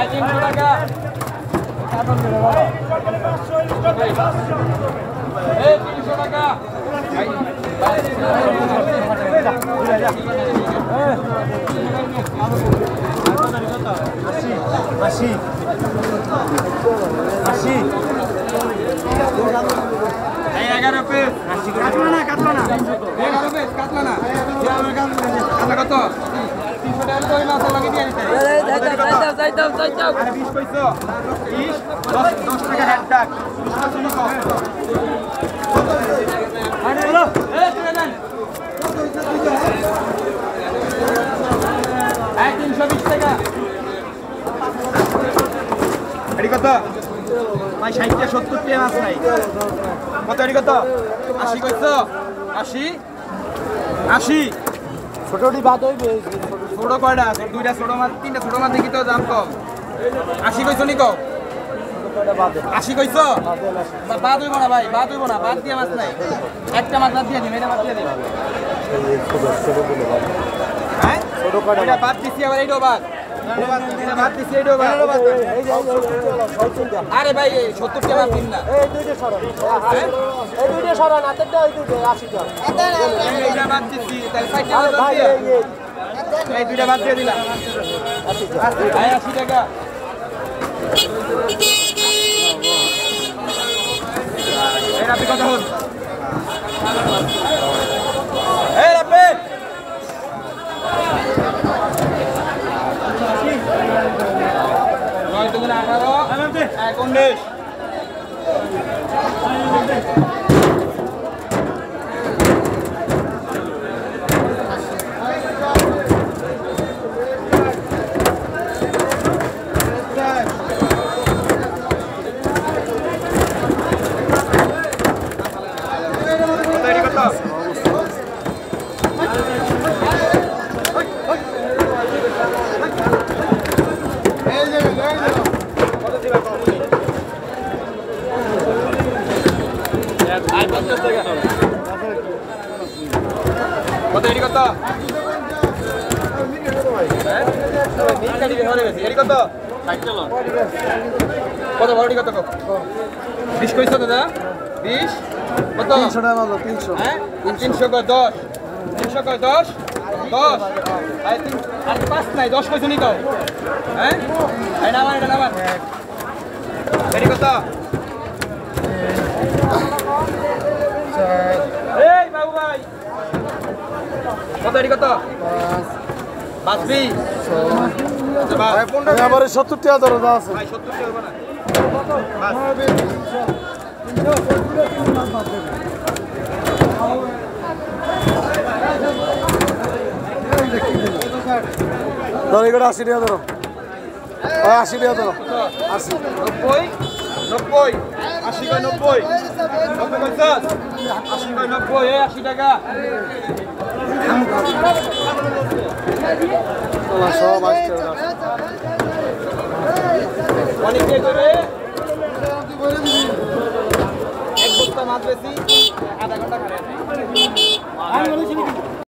300 টাকা এই 300 টাকা আশি 11 পিস কাটলো না 11 পিস কাটলা না কত 300 টাকা তো ওই মাছ লাগে দিয়ে দিতে যাইতাম আরে 20 পয়সা 20 10 টাকা হেড ডাক 20 পয়সা নিকো আরে হলো এই তুলে নেন 320 টাকা এডি কত ভাই 60 টা 70 টা মাছ নাই কত এডি কত 80 কইছো 80 ছোটটি বাদ হইবে ছোট কয়টা দুইটা ছোট মাছ তিনটা ছোট মাছ দেখি তো দাম কম 80 কইছো নিকো 80 কইছো বাদ হইব না ভাই বাদ হইব না বাদ দিয়ে মাছ নাই একটা মাছ বাদ দিয়ে দিই এটা বাদ দিয়ে দিই হ্যাঁ ছোট কয়টা এটা বাদ দিছি আবার এইটাও বাদ এটা বাদ দিছি এইটাও বাদ আরে ভাই 70 টাকা দিন না এই দুইটা সরান হাতেরটা ওই দুইটা 80 টাকা এইটা বাদ দিছি তাহলে 60 টাকা বাদ দিয়ে এই দুইটা বাদ দিয়ে দিলাম 80 টাকা এই রাপি কত হল এই রাপি নয় তুমি 18 19 কত এডি কত মিল কাটি ধরে গেছে এডি কত 60 টাকা কত বড়ি কত 20 কইছো দাদা 20 কত 300 টাকা মাল 300 হ্যাঁ 300 কয় 10 300 কয় 10 আই 3 আর 5 নাই 10 কইছো নি কও হ্যাঁ এই নামান এটা নামান এডি কত এই বাবু ভাই কত এডি কত 5 20 আচ্ছা ভাই 15 এবারে 70 টাকা দর আছে ভাই 70 টাকা হবে না ধর এগুলো 80 টাকা ধরো 80 টাকা ধরো 80 90 90 80 কয় 90 কত কইছস 80 কয় 90 এই 80 টাকা তোলা সব 80 টাকা অনেক কে করে এক বস্তা মাছ বেশি আধা ঘন্টা খায়